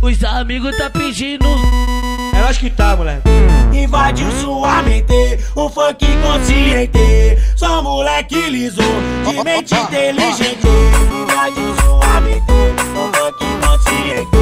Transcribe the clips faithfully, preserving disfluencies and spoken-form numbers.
Os amigos tá pedindo. É nós que tá, moleque. Invadiu sua mente, um funk consciente. Só moleque liso, de mente inteligente. Invadiu sua mente, um funk consciente.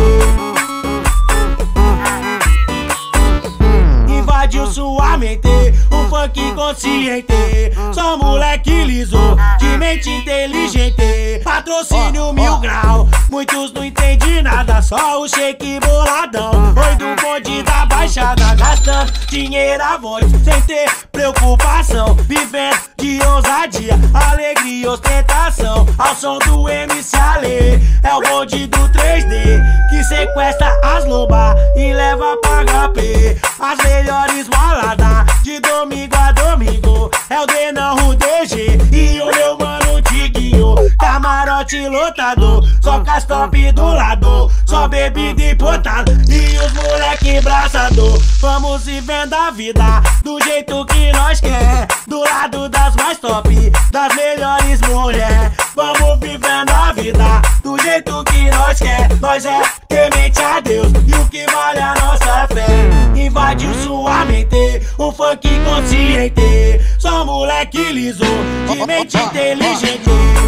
Invadiu sua mente, um funk consciente. Só moleque liso, de mente inteligente. Patrocínio mil grau, muitos não entendem nada, só o shake boladão. Oi do bonde da baixada, gastando dinheiro a voz, sem ter preocupação, vivendo de ousadia, alegria e ostentação. Ao som do M C Ale, é o bonde do três D, que sequestra as lobas e leva pra H P. As melhores baladas, de domingo a domingo, é o Denão D G e o meu mano Tiguinho. Camarote lotado, só cas top do lado, só bebida importada e os moleque braçador. Vamos vivendo a vida do jeito que nós quer, do lado das mais top, das melhores mulheres. Vamos vivendo a vida do jeito que nós quer. Nós é temente a Deus e o que vale a nossa fé. Invadiu sua mente, um funk consciente. Só moleque liso, de mente inteligente.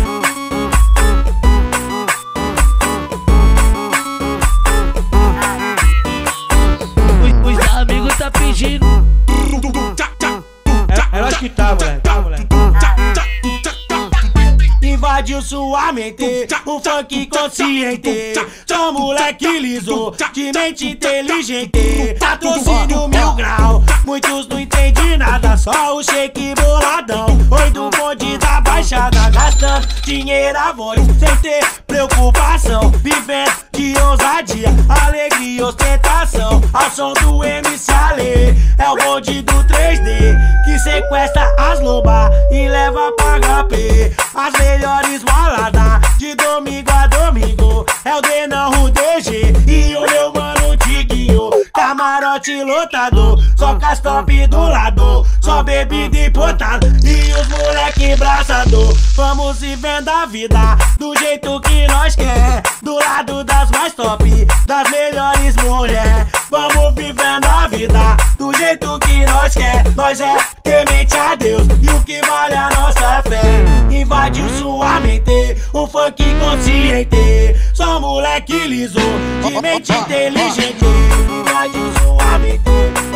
Os amigos tá pedindo. É, é nós que tá, moleque. Tá, moleque. Invadiu sua mente, um funk consciente. Só moleque liso, de mente inteligente. Patrocínio mil grau, muitos não entendem nada, só o shake boladão. Oi do bonde da baixada, gastando dinheiro a voz, sem ter preocupação, vivendo de ousadia, alegria e ostentação. Ao som do M C Ale, é o bonde do três D, que sequestra as lobas e leva pra H P. As melhores baladas, de domingo a domingo, é o Denão D G e o meu mano Tiguinho. Camarote lotado, só cas top do lado, só bebida importada e os moleque braçador. Vamos vivendo a vida do jeito que nós quer, do lado das mais top, das melhores mulheres. Vamos vivendo a vida do jeito que nós quer. Nós é temente a Deus e o que vale a nossa fé. Invadiu sua mente, um funk consciente. Só moleque liso, de mente inteligente. Invadiu sua mente.